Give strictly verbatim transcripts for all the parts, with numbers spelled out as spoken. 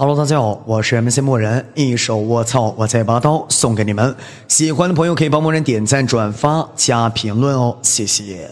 Hello， 大家好，我是 M C 默人，一首我操我在拔刀送给你们，喜欢的朋友可以帮默人点赞、转发、加评论哦，谢谢。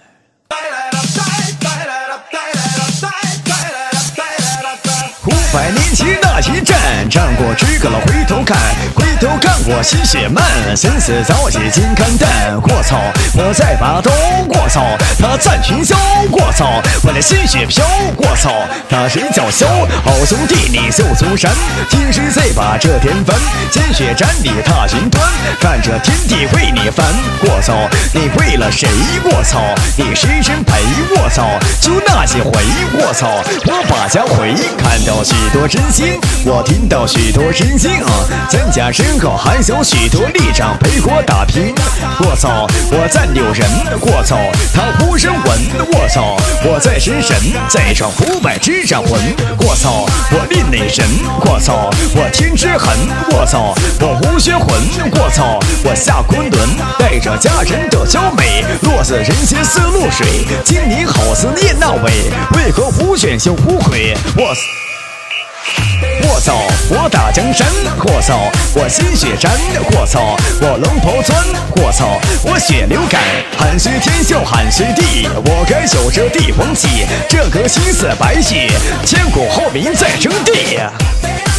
五百年前那一战，战过诸葛了，回头看，回头看我心血漫，生死早已经看淡。我操，我在拔刀，我操，他战群枭，我操，我的心血飘，我操，他谁叫嚣？好兄弟，你袖足山，听谁在把这天翻？鲜血沾你踏云端，看着天地为你翻。我操，你为了谁？我操，你谁身陪？我操，就那几回，我操，我把家回看到。许多真心，我听到许多真心啊！咱家身后还有许多力量陪我打拼。我操，我赞六人，我操，他呼声闻，我操，我在神神，在上五百之战魂。我操，我另类神，我操，我天之痕，我操，我无血魂，我操，我下昆仑，带着家人的娇美，落似人间似露水。今年好似聂那位，为何无选秀无悔？我。我操，我打江山，我操，我心血沾，我操，我龙头钻，我操，我血流感，喊随天笑喊随地，我该守着帝王旗，这颗心似白血，千古后民在争地。